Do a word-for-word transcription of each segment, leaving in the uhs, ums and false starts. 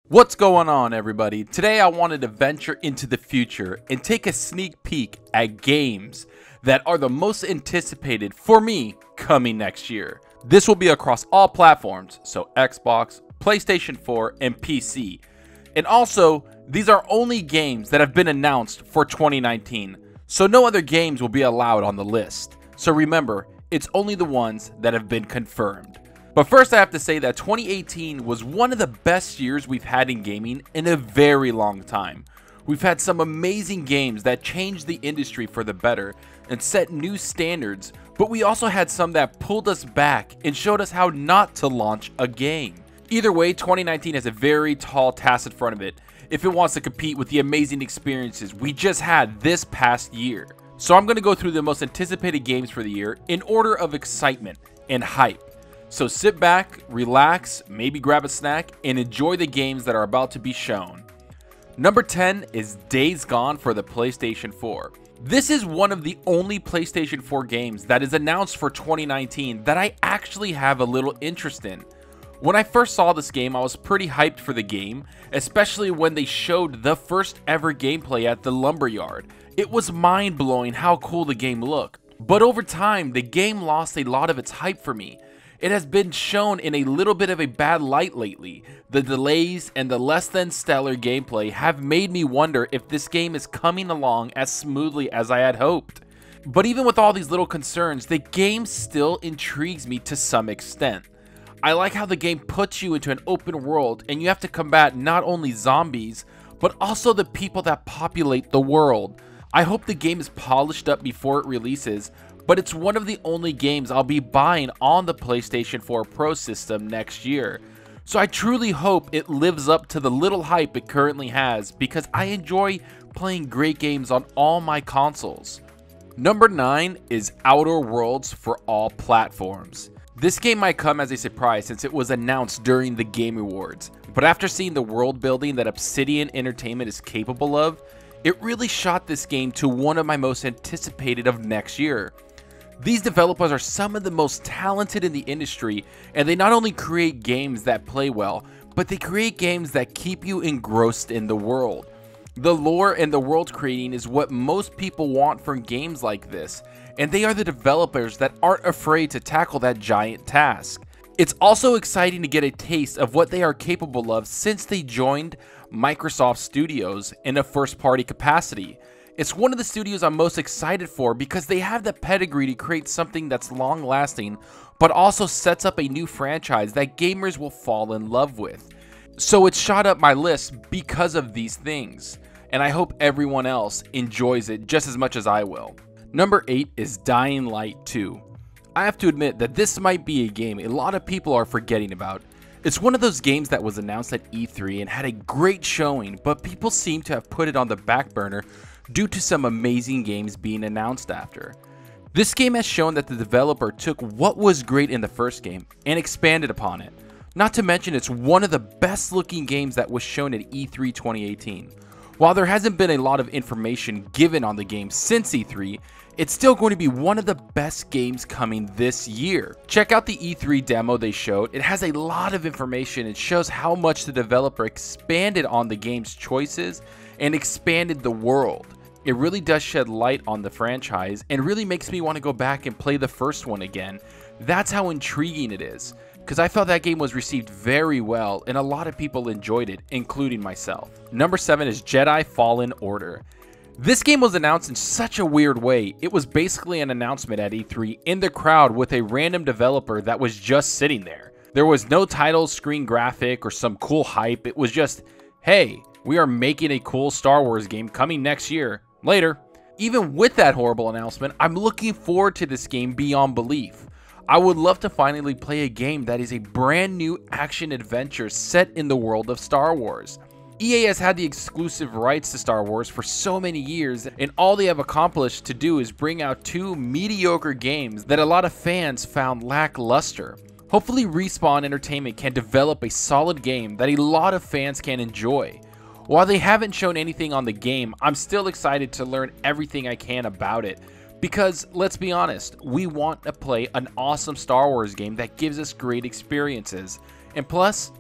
What's going on, everybody? Today I wanted to venture into the future and take a sneak peek at games that are the most anticipated for me coming next year. This will be across all platforms, so Xbox, PlayStation four, and P C. And also, these are only games that have been announced for twenty nineteen, so no other games will be allowed on the list. So remember, it's only the ones that have been confirmed. But first I have to say that twenty eighteen was one of the best years we've had in gaming in a very long time. We've had some amazing games that changed the industry for the better and set new standards, but we also had some that pulled us back and showed us how not to launch a game. Either way, twenty nineteen has a very tall task in front of it if it wants to compete with the amazing experiences we just had this past year. So I'm going to go through the most anticipated games for the year in order of excitement and hype. So sit back, relax, maybe grab a snack, and enjoy the games that are about to be shown. Number ten is Days Gone for the PlayStation four. This is one of the only PlayStation four games that is announced for twenty nineteen that I actually have a little interest in. When I first saw this game, I was pretty hyped for the game, especially when they showed the first ever gameplay at the Lumberyard. It was mind-blowing how cool the game looked. But over time, the game lost a lot of its hype for me. It has been shown in a little bit of a bad light lately. The delays and the less than stellar gameplay have made me wonder if this game is coming along as smoothly as I had hoped. But even with all these little concerns, the game still intrigues me to some extent. I like how the game puts you into an open world and you have to combat not only zombies, but also the people that populate the world. I hope the game is polished up before it releases, but it's one of the only games I'll be buying on the PlayStation four Pro system next year. So I truly hope it lives up to the little hype it currently has, because I enjoy playing great games on all my consoles. Number nine is Outer Worlds for all platforms. This game might come as a surprise since it was announced during the Game Awards, but after seeing the world building that Obsidian Entertainment is capable of, it really shot this game to one of my most anticipated of next year. These developers are some of the most talented in the industry, and they not only create games that play well, but they create games that keep you engrossed in the world. The lore and the world creating is what most people want from games like this, and they are the developers that aren't afraid to tackle that giant task. It's also exciting to get a taste of what they are capable of since they joined Microsoft Studios in a first-party capacity. It's one of the studios I'm most excited for because they have the pedigree to create something that's long-lasting, but also sets up a new franchise that gamers will fall in love with. So it shot up my list because of these things, and I hope everyone else enjoys it just as much as I will. Number eight is Dying Light two. I have to admit that this might be a game a lot of people are forgetting about. It's one of those games that was announced at E three and had a great showing, but people seem to have put it on the back burner due to some amazing games being announced after. This game has shown that the developer took what was great in the first game and expanded upon it. Not to mention, it's one of the best looking games that was shown at E three twenty eighteen. While there hasn't been a lot of information given on the game since E three, it's still going to be one of the best games coming this year. Check out the E three demo they showed. It has a lot of information. It shows how much the developer expanded on the game's choices and expanded the world. It really does shed light on the franchise and really makes me want to go back and play the first one again. That's how intriguing it is, because I felt that game was received very well and a lot of people enjoyed it, including myself. Number seven is Jedi Fallen Order. This game was announced in such a weird way. It was basically an announcement at E three in the crowd with a random developer that was just sitting there. There was no title, screen graphic, or some cool hype. It was just, hey, we are making a cool Star Wars game coming next year. Later. Even with that horrible announcement, I'm looking forward to this game beyond belief. I would love to finally play a game that is a brand new action adventure set in the world of Star Wars. E A has had the exclusive rights to Star Wars for so many years, and all they have accomplished to do is bring out two mediocre games that a lot of fans found lackluster. Hopefully Respawn Entertainment can develop a solid game that a lot of fans can enjoy. While they haven't shown anything on the game, I'm still excited to learn everything I can about it. Because, let's be honest, we want to play an awesome Star Wars game that gives us great experiences. And plus,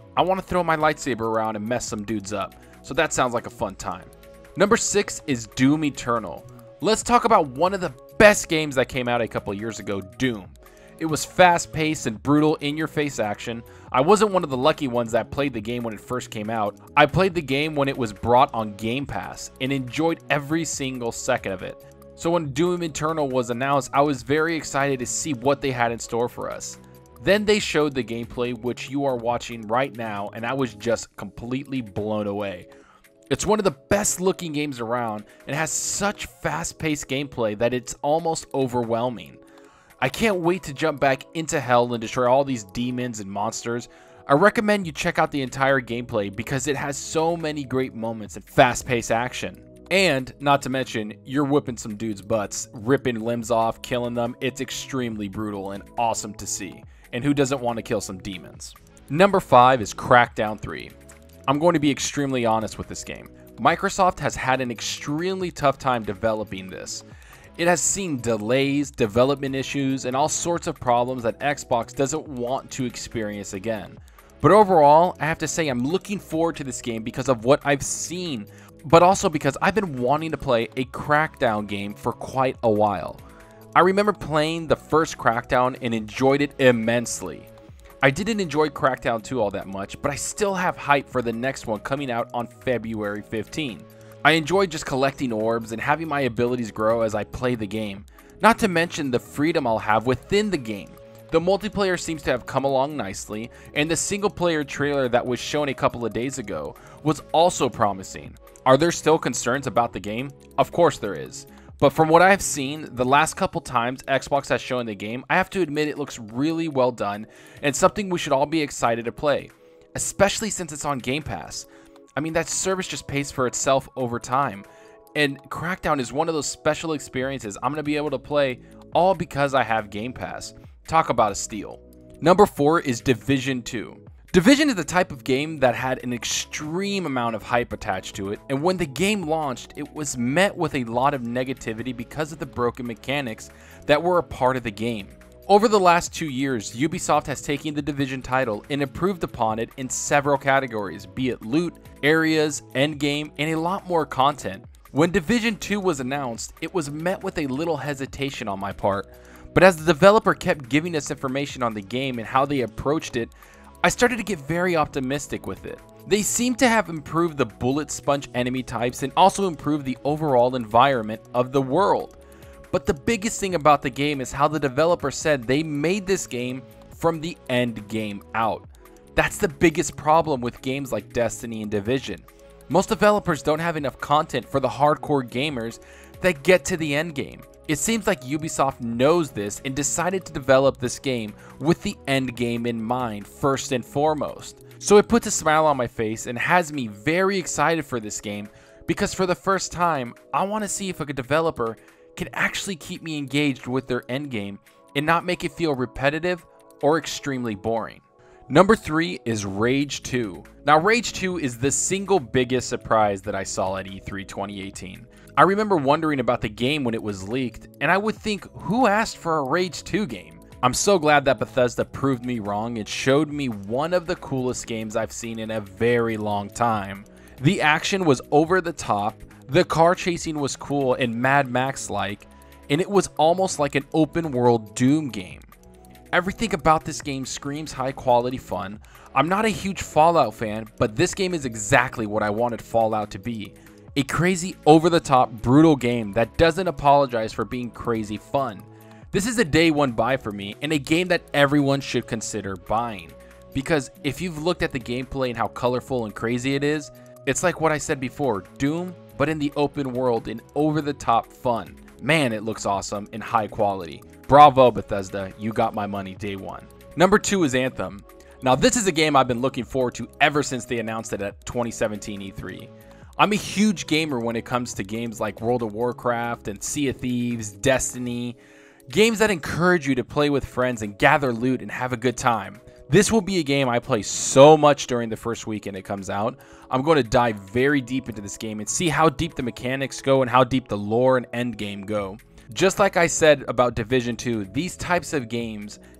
I want to throw my lightsaber around and mess some dudes up, so that sounds like a fun time. Number six is Doom Eternal. Let's talk about one of the best games that came out a couple years ago, Doom. It was fast-paced and brutal in-your-face action. I wasn't one of the lucky ones that played the game when it first came out. I played the game when it was brought on Game Pass and enjoyed every single second of it. So when Doom Eternal was announced, I was very excited to see what they had in store for us. Then they showed the gameplay, which you are watching right now, and I was just completely blown away. It's one of the best looking games around and has such fast-paced gameplay that it's almost overwhelming. I can't wait to jump back into hell and destroy all these demons and monsters. I recommend you check out the entire gameplay because it has so many great moments and fast-paced action. And, not to mention, you're whipping some dudes' butts, ripping limbs off, killing them. It's extremely brutal and awesome to see. And who doesn't want to kill some demons? Number five is Crackdown three. I'm going to be extremely honest with this game. Microsoft has had an extremely tough time developing this. It has seen delays, development issues, and all sorts of problems that Xbox doesn't want to experience again. But overall, I have to say I'm looking forward to this game because of what I've seen, but also because I've been wanting to play a Crackdown game for quite a while. I remember playing the first Crackdown and enjoyed it immensely. I didn't enjoy Crackdown two all that much, but I still have hype for the next one coming out on February fifteenth. I enjoy just collecting orbs and having my abilities grow as I play the game, not to mention the freedom I'll have within the game. The multiplayer seems to have come along nicely, and the single player trailer that was shown a couple of days ago was also promising. Are there still concerns about the game? Of course there is. But from what I've seen, the last couple times Xbox has shown the game, I have to admit it looks really well done and something we should all be excited to play, especially since it's on Game Pass. I mean, that service just pays for itself over time, and Crackdown is one of those special experiences I'm going to be able to play all because I have Game Pass. Talk about a steal. Number four is Division two. Division is the type of game that had an extreme amount of hype attached to it, and when the game launched, it was met with a lot of negativity because of the broken mechanics that were a part of the game. Over the last two years, Ubisoft has taken the Division title and improved upon it in several categories, be it loot, areas, endgame, and a lot more content. When Division two was announced, it was met with a little hesitation on my part, but as the developer kept giving us information on the game and how they approached it, I started to get very optimistic with it. They seem to have improved the bullet sponge enemy types and also improved the overall environment of the world. But the biggest thing about the game is how the developer said they made this game from the end game out. That's the biggest problem with games like Destiny and Division. Most developers don't have enough content for the hardcore gamers that get to the end game. It seems like Ubisoft knows this and decided to develop this game with the end game in mind first and foremost. So it puts a smile on my face and has me very excited for this game because for the first time, I want to see if a developer can actually keep me engaged with their end game and not make it feel repetitive or extremely boring. Number three is Rage two. Now Rage two is the single biggest surprise that I saw at E three twenty eighteen. I remember wondering about the game when it was leaked, and I would think, who asked for a Rage two game? I'm so glad that Bethesda proved me wrong and showed me one of the coolest games I've seen in a very long time. The action was over the top, the car chasing was cool and Mad Max-like, and it was almost like an open world Doom game. Everything about this game screams high quality fun. I'm not a huge Fallout fan, but this game is exactly what I wanted Fallout to be. A crazy, over-the-top, brutal game that doesn't apologize for being crazy fun. This is a day one buy for me, and a game that everyone should consider buying. Because if you've looked at the gameplay and how colorful and crazy it is, it's like what I said before, Doom, but in the open world and over-the-top fun. Man, it looks awesome and high quality. Bravo, Bethesda, you got my money day one. Number two is Anthem. Now this is a game I've been looking forward to ever since they announced it at twenty seventeen E three. I'm a huge gamer when it comes to games like World of Warcraft and Sea of Thieves, Destiny, games that encourage you to play with friends and gather loot and have a good time. This will be a game I play so much during the first weekend it comes out. I'm going to dive very deep into this game and see how deep the mechanics go and how deep the lore and end game go. Just like I said about Division two, these types of games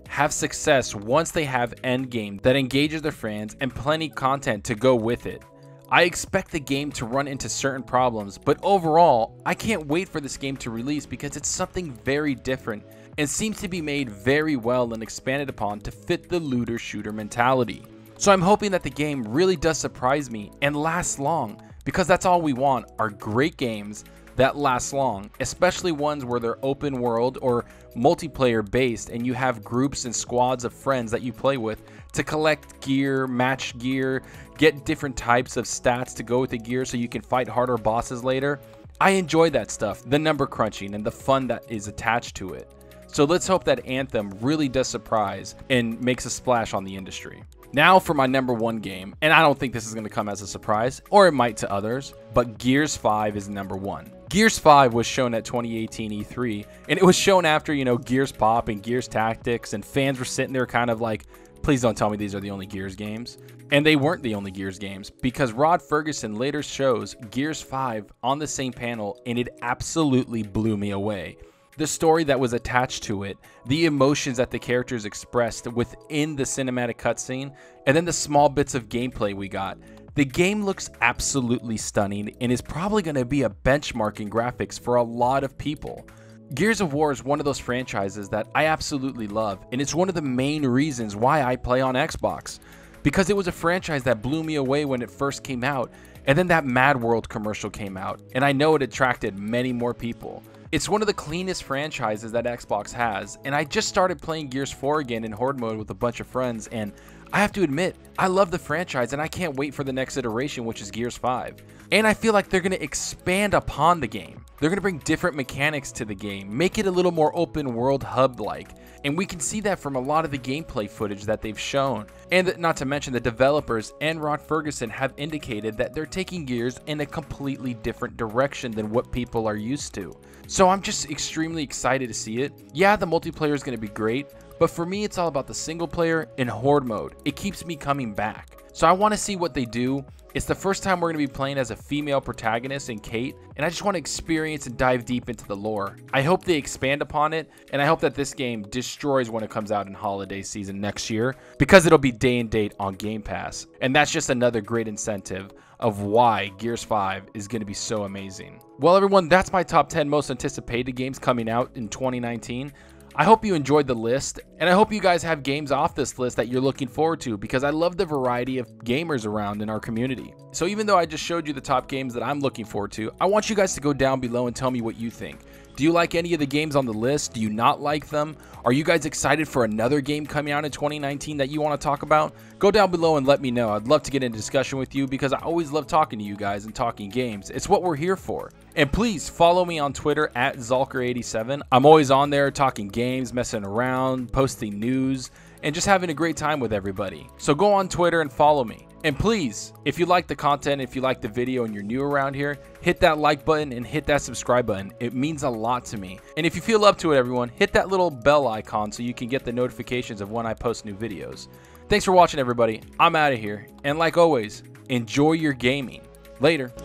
have success once they have endgame that engages their fans and plenty content to go with it. I expect the game to run into certain problems, but overall, I can't wait for this game to release because it's something very different and seems to be made very well and expanded upon to fit the looter shooter mentality. So I'm hoping that the game really does surprise me and lasts long, because that's all we want, are great games that last long, especially ones where they're open world or multiplayer based and you have groups and squads of friends that you play with to collect gear, match gear, get different types of stats to go with the gear so you can fight harder bosses later. I enjoy that stuff, the number crunching and the fun that is attached to it. So let's hope that Anthem really does surprise and makes a splash on the industry. Now for my number one game, and I don't think this is going to come as a surprise, or it might to others, but Gears five is number one. Gears five was shown at twenty eighteen E three, and it was shown after, you know, Gears Pop and Gears Tactics, and fans were sitting there kind of like, please don't tell me these are the only Gears games. And they weren't the only Gears games, because Rod Ferguson later shows Gears five on the same panel, and it absolutely blew me away. The story that was attached to it, the emotions that the characters expressed within the cinematic cutscene, and then the small bits of gameplay we got. The game looks absolutely stunning and is probably going to be a benchmark in graphics for a lot of people. Gears of War is one of those franchises that I absolutely love, and it's one of the main reasons why I play on Xbox. Because it was a franchise that blew me away when it first came out, and then that Mad World commercial came out, and I know it attracted many more people. It's one of the cleanest franchises that Xbox has, and I just started playing Gears four again in Horde mode with a bunch of friends, and I have to admit, I love the franchise and I can't wait for the next iteration, which is Gears five. And I feel like they're going to expand upon the game. They're going to bring different mechanics to the game, make it a little more open world hub-like, and we can see that from a lot of the gameplay footage that they've shown. And not to mention, the developers and Rod Ferguson have indicated that they're taking Gears in a completely different direction than what people are used to. So I'm just extremely excited to see it. Yeah, the multiplayer is going to be great, but for me, it's all about the single player in Horde mode. It keeps me coming back. So I want to see what they do. It's the first time we're going to be playing as a female protagonist in Kate, and I just want to experience and dive deep into the lore. I hope they expand upon it, and I hope that this game destroys when it comes out in holiday season next year, because it'll be day and date on Game Pass. And that's just another great incentive of why Gears five is going to be so amazing. Well, everyone, that's my top ten most anticipated games coming out in twenty nineteen. I hope you enjoyed the list, and I hope you guys have games off this list that you're looking forward to, because I love the variety of gamers around in our community. So even though I just showed you the top games that I'm looking forward to, I want you guys to go down below and tell me what you think. Do you like any of the games on the list? Do you not like them? Are you guys excited for another game coming out in twenty nineteen that you want to talk about? Go down below and let me know. I'd love to get into discussion with you, because I always love talking to you guys and talking games. It's what we're here for. And please follow me on Twitter at Zalker eighty-seven. I'm always on there talking games, messing around, posting news, and just having a great time with everybody. So go on Twitter and follow me. And please, if you like the content, if you like the video and you're new around here, hit that like button and hit that subscribe button. It means a lot to me. And if you feel up to it, everyone, hit that little bell icon so you can get the notifications of when I post new videos. Thanks for watching, everybody. I'm out of here. And like always, enjoy your gaming. Later.